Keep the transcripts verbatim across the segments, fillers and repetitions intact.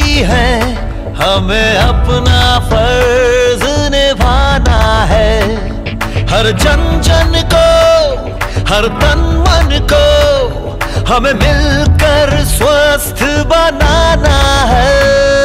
हैं, हमें अपना फर्ज निभाना है। हर जन जन को, हर तन मन को हमें मिलकर स्वस्थ बनाना है।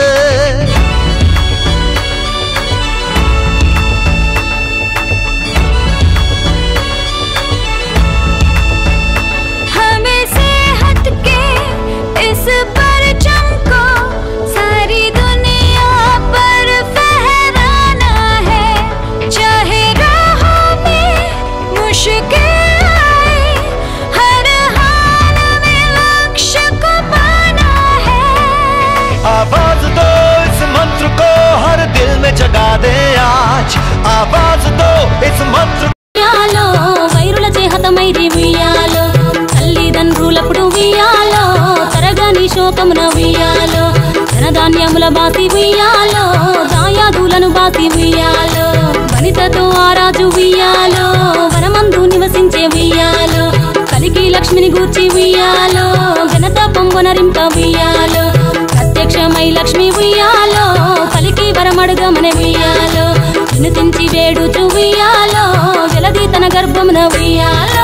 आवाज दो इस मंत्र को हर दिल में जगा दे आज, आवाज दो इस मंत्र। వియాలో వైరుల చేహతమైరి వియాలో, తల్లిదండ్రులప్పుడు వియాలో, తరగని శోకమున వియాలో, ధనధాన్యముల బాసి వియాలో, దాయాదులను బాసి వియాలో, వనితతో ఆరాజు వియాలో, వనమందు నివసించే వియాలో, కలికి లక్ష్మిని గూర్చి వియాలో, ఘనత పొంగునరింప వియాలో, ప్రత్యక్షమై లక్ష్మి వియాలో, పలికి వరమడుగమనే వియాలో, వినుతించి వేడుచు వియాలో, వెలది తన గర్భమున వియాలో.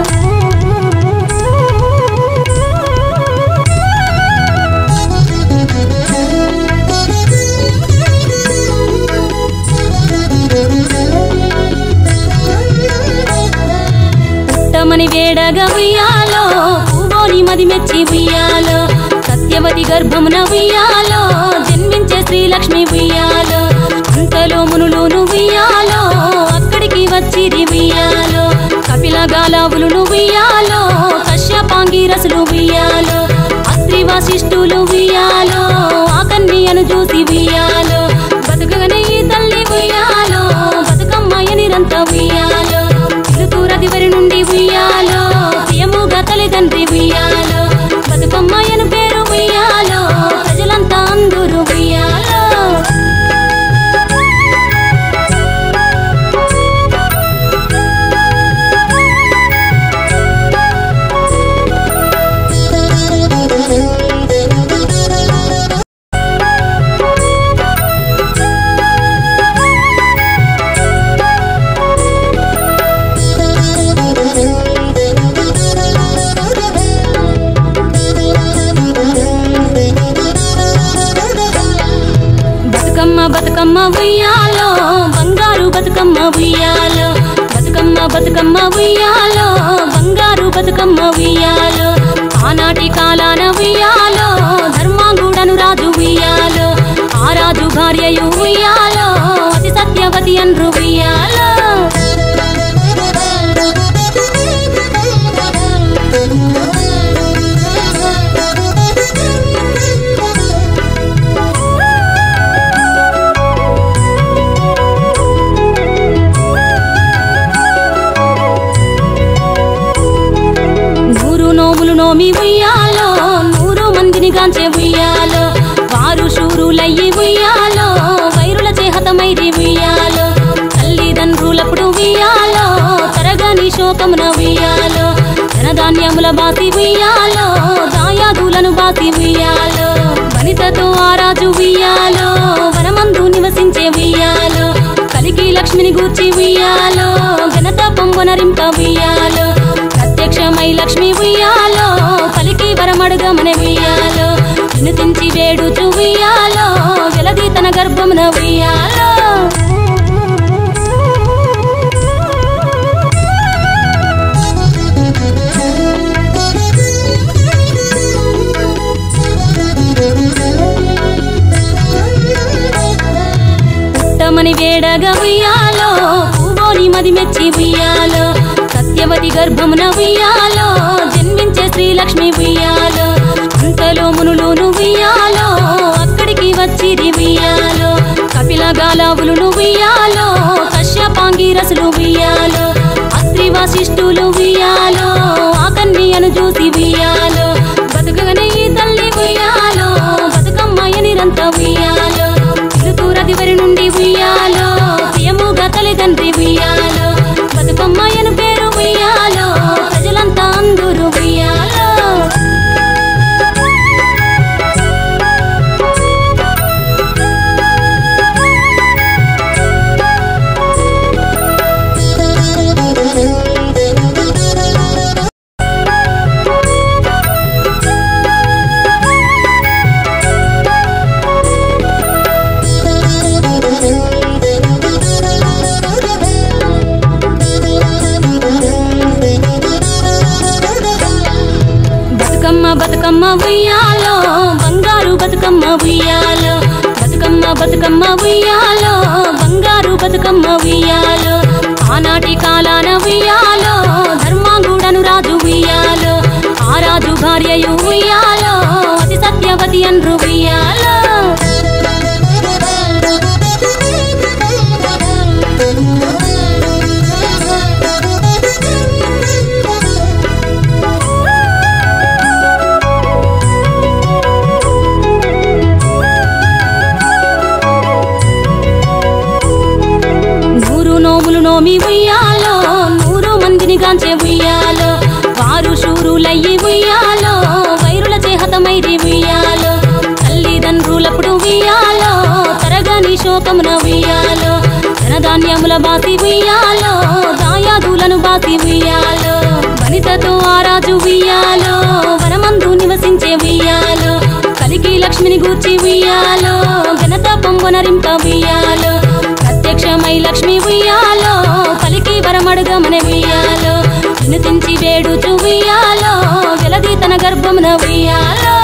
పుట్టమని వేడగా వియాలో, పూవోని మది మెచ్చి వియాలో, సత్యవతి గర్భమున వియాలో, జన్మించే శ్రీలక్ష్మి వియాలో, అంతలో మునులును వియాలో, అక్కడికి వచ్చిరి వియాలో, కపిల గాలావులు వియాలో, కశ్యపాంగిరసులు వియాలో, అత్రి వశిష్ఠులు వియాలో, ఆ కన్యను చూసి వియాలో, బతుకగనే ఈ తల్లి వియాలో, బతుకమ్మాయ నిరంత వియాలో, తిరుతూరదివరి నుండి వియాలో, ప్రియముగా తల్లిదండ్రి వియాలో, బతుకమ్మాయను పేరు వియాలో, ప్రజలంతా అందరూ వియాలో. బతుకమ్మ ఉయ్యాలో, బంగారు బతుకమ్మ ఉయ్యాలో, బతుకమ్మ బతుకమ్మ ఉయ్యాలో, బంగారు బతుకమ్మ ఉయ్యాలో, ఆనాటి కాలాన ఉయ్యాలో, ధర్మాంగుడను రాజు ఉయ్యాలో, ఆ రాజు భార్యయు ఉయ్యాలో, అతి సత్యవతి అన్రు ఉయ్యాలో. నోమి ఉయ్యాలో, నూరు మందిని గాంచే ఉయ్యాలో, వారు శూరులయ్యి ఉయ్యాలో, వైరుల చేహతమైరి ఉయ్యాలో, తల్లిదండ్రులప్పుడు ఉయ్యాలో, తరగని శోకమున ఉయ్యాలో, ధనధాన్యముల బాసి ఉయ్యాలో, దాయాదులను బాసి ఉయ్యాలో, వనితతో ఆరాజు ఉయ్యాలో, వనమందు నివసించే ఉయ్యాలో, కలికి లక్ష్మిని గూర్చి ఉయ్యాలో, ఘనత పొంగునరింప ఉయ్యాలో, ప్రత్యక్షమై లక్ష్మి ఉయ్యాలో, పలికి వరమడుగమనే ఉయ్యాలో, వినుతించి వేడుచు ఉయ్యాలో, వెలది తన గర్భమున ఉయ్యాలో. పుట్టమని వేడగా ఉయ్యాలో, పూవోని మది మెచ్చి ఉయ్యాలో, సత్యవతి గర్భమున ఉయ్యాలో, జన్మించే శ్రీలక్ష్మి ఉయ్యాలో, అంతలో మునులును ఉయ్యాలో, అక్కడికి వచ్చిరి ఉయ్యాలో, కపిల గాలావులు ఉయ్యాలో, కశ్యపాంగిరసులు ఉయ్యాలో, అత్రి వశిష్ఠులు ఉయ్యాలో, ఆ కన్యను చూసి ఉయ్యాలో, బతుకగనే ఈ తల్లి ఉయ్యాలో, బతుకమ్మాయ నిరంత ఉయ్యాలో, తిరుతూరదివరి నుండి ఉయ్యాలో, ప్రియముగా తల్లిదండ్రి ఉయ్యాలో, బతుకమ్మాయను పేరు ఉయ్యాలో, ప్రజలంతా అందరూ ఉయ్యాలో. బతుకమ్మ ఉయ్యాలో బంగారు బతుకమ్మ ఉయ్యాలో ఆనాటి కాలాన ఉయ్యాలో ధర్మాంగుడను రాజు ఉయ్యాలో ఆ రాజు భార్యయు ఉయ్యాలో అతి సత్యవతి అన్రు ఉయ్యాలో నోమి ఉయ్యాలో నూరు మందిని గాంచే ఉయ్యాలో వారు శూరులయ్యి ఉయ్యాలో వైరుల చేహతమైరి ఉయ్యాలో తల్లిదండ్రులప్పుడు ఉయ్యాలో తరగని శోకమున ఉయ్యాలో ధనధాన్యముల బాసి ఉయ్యాలో దాయాదులను బాసి ఉయ్యాలో వనితతో ఆ రాజు ఉయ్యాలో వనమందు నివసించే ఉయ్యాలో కలికి లక్ష్మిని గూర్చి ఉయ్యాలో ఘనత పొంగునరింప ఉయ్యాలో ప్రత్యక్షమై లక్ష్మి ఉయ్యాలో పలికి వరమడుగమన ఉయ్యాలో వినుతించి వేడుచు ఉయ్యాలో వెలది తన గర్భమున ఉయ్యాలో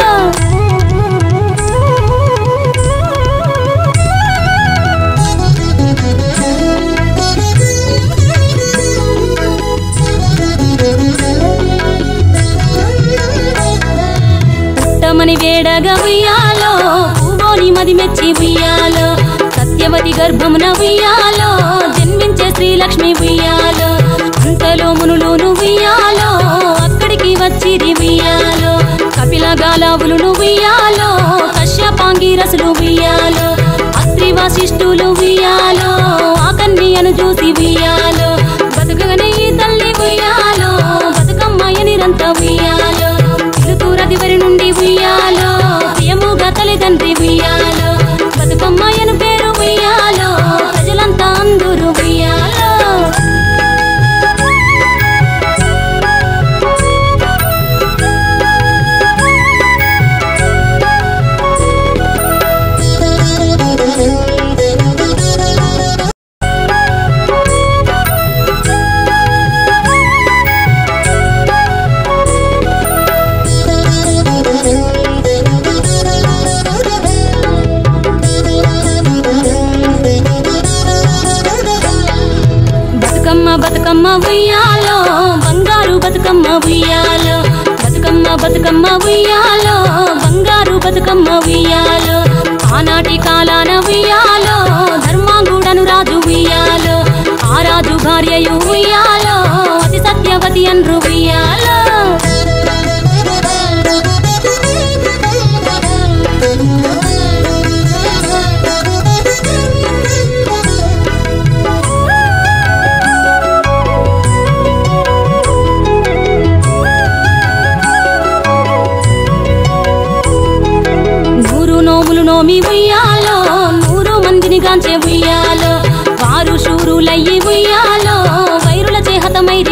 పుట్టమని వేడగా ఉయ్యాలో పూవోని మది మెచ్చి ఉయ్యాలో సత్యవతి గర్భమున ఉయ్యాలో జన్మించే శ్రీలక్ష్మి ఉయ్యాలో అంతలో మునులును ఉయ్యాలో అక్కడికి వచ్చిరి ఉయ్యాలో కపిల గాలావులును ఉయ్యాలో కశ్యపాంగిరసులు ఉయ్యాలో అత్రి వశిష్ఠులు ఉయ్యాలో ఆ కన్యను చూసి ఉయ్యాలో బతుకగనే ఈ తల్లి ఉయ్యాలో బతుకమ్మయ్య నిరంత ఉయ్యాలో తిరుతూరదివరి నుండి ఉయ్యాలో ప్రియముగా తల్లిదండ్రి ఉయ్యాలో బతుకమ్మయ్యను పేరు ఉయ్యాలో ప్రజలంతా అందరూ ఉయ్యాలో బతుకమ్మ ఉయ్యాలో బంగారు బతుకమ్మ ఉయ్యాలో బతుకమ్మ బతుకమ్మ ఉయ్యాలో బంగారు బతుకమ్మ ఉయ్యాలో ఆనాటి కాలాన ఉయ్యాలో ధర్మాంగుడను రాజు ఉయ్యాలో ఆ రాజు భార్యయు ఉయ్యాలో అతి సత్యవతి అన్రు ఉయ్యాలో నోమి ఉయ్యాలో నూరు మందిని గాంచే ఉయ్యాలో వారు శూరులయ్యి ఉయ్యాలో వైరుల చేహతమైరి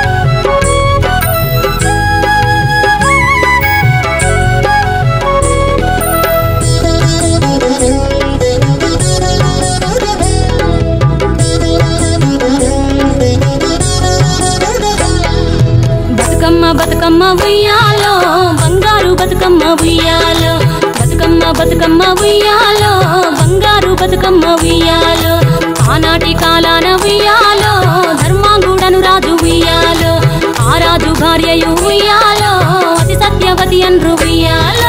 బతుకమ్మ బతుకమ్మ ఉయ్యాలో బంగారు బతుకమ్మ ఉయ్యాలో బతుకమ్మ బతుకమ్మ ఉయ్యాలో బంగారు బతుకమ్మ ఉయ్యాలో ఆనాటి కాలాన ఉయ్యాలో ధర్మాంగుడను రాజు ఉయ్యాలో ఆ రాజు భార్యయు ఉయ్యాలో అతి సత్యవతి అన్రు ఉయ్యాలో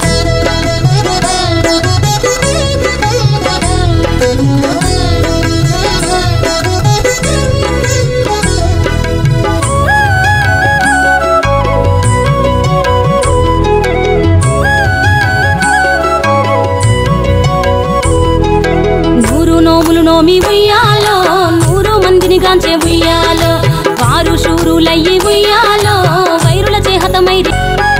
నోమి ఉయ్యాలో నూరు మందిని గాంచే ఉయ్యాలో వారు శూరులయ్యి ఉయ్యాలో వైరుల చేహతమైరి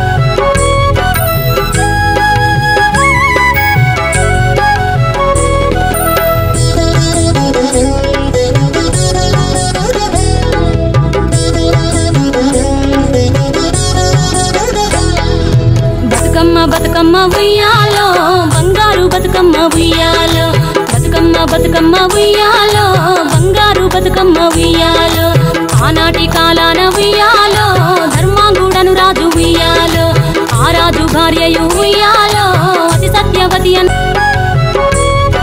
బతుకమ్మ బతుకమ్మ ఉయ్యాలో బంగారు బతుకమ్మ ఉయ్యాలో బతుకమ్మ బతుకమ్మ ఉయ్యాలో బంగారు బతుకమ్మ ఉయ్యాలో ఆనాటి కాలాన ఉయ్యాలో ధర్మాంగుడను రాజు ఉయ్యాలో ఆ రాజు భార్యయు ఉయ్యాలో అతి సత్యవతి అన్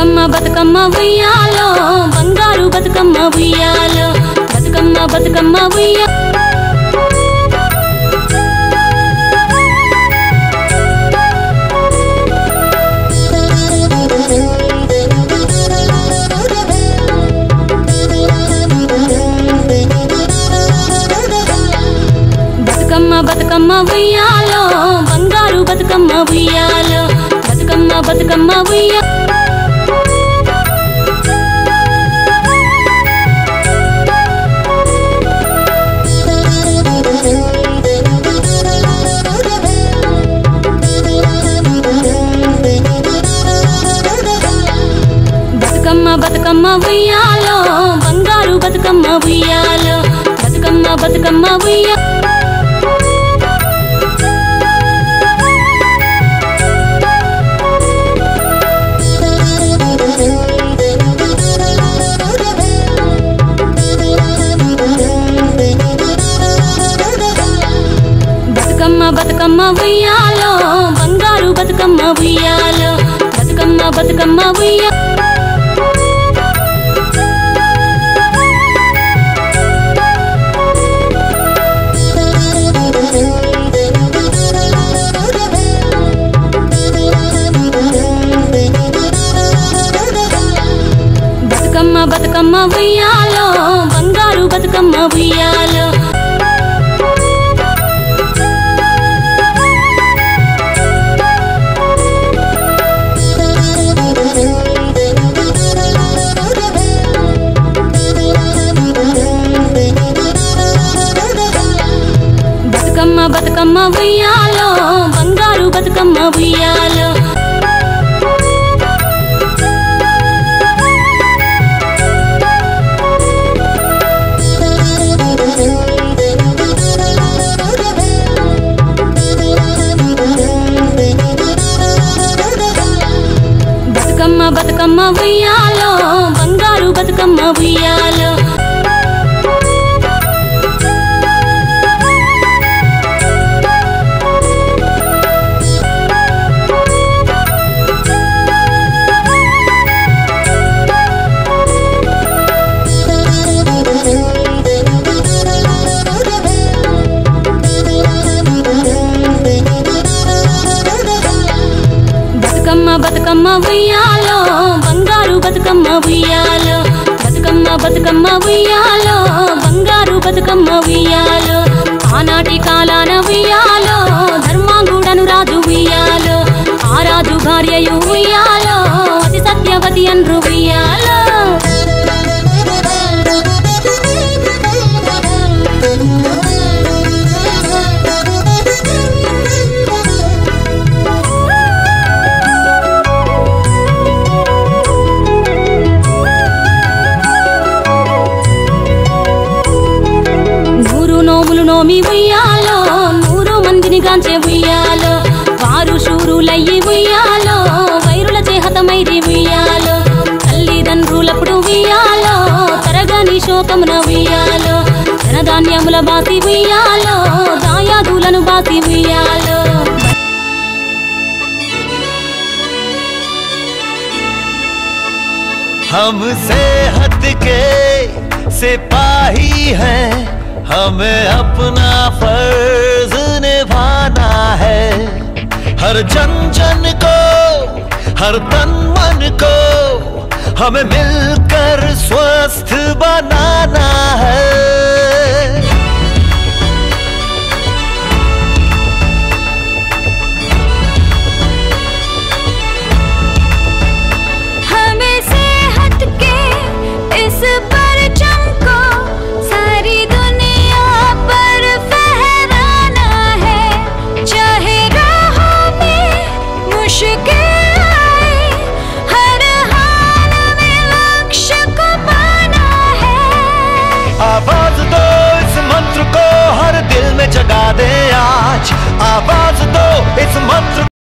బతుకమ్మ బతుకమ్మ ఉయ్యాలో బంగారు బతుకమ్మ ఉయ్యాలో బతుకమ్మ బతుకమ్మ ఉయ్యా బతుకమ్మ బతుకమ్మ ఉయ్యాలో బంగారు బతుకమ్మ ఉయ్యాలో బతుకమ్మ బతుకమ్మ ఉయ్యా బతుకమ్మ బతుకమ్మ ఉయ్యాలో బంగారు బతుకమ్మ ఉయ్యాలో బతుకమ్మ బతుకమ్మ ఉయ్యా బతుకమ్మ బతుకమ్మ ఉయ్యాలో బంగారు బతుకమ్మ ఉయ్యాలో బతుకమ్మ బతుకమ్మ ఉయ్యా బతుకమ్మ బతుకమ్మ ఉయ్యాలో బంగారు బతుకమ్మ ఉయ్యాలో బతుకమ్మ బతుకమ్మ ఉయ్యాలో బంగారు బతుకమ్మ ఉయ్యాలో బతుకమ్మ బతుకమ్మ ఉయ్యాలో బంగారు బతుకమ్మ ఉయ్యాలో బతుకమ్మ బతుకమ్మ ఉయ్యాలో బంగారు బతుకమ్మ ఉయ్యాలో బతుకమ్మ బతుకమ్మ ఉయ్యాలో బంగారు బతుకమ్మ ఉయ్యాలో ఆనాటి కాలాన ఉయ్యాలో ధర్మాంగుడను రాజు ఉయ్యాలో ఆ రాజు భార్యయు ఉయ్యాలో అతి సత్యవతి అన్రు ఉయ్యాలో నోములు నోమి ఉయ్యాలో నూరు మందిని గాంచే ఉయ్యాలో వారు శూరులయ్యి ఉయ్యాలో వైరుల చేహతమైరి ఉయ్యాలో తల్లిదండ్రులప్పుడు ఉయ్యాలో తరగని శోకమున ఉయ్యాలో ధనధాన్యముల బాసి ఉయ్యాలో దాయాదులను బాసి ఉయ్యాలో हमसे हट के सिपाही हैं, हमें अपना फर्ज निभाना है। हर जन जन को, हर तन मन को हमें मिलकर स्वस्थ बनाना है। आवाज दो इस मंत्र को हर दिल में जगा दे आज, आवाज दो इस मंत्र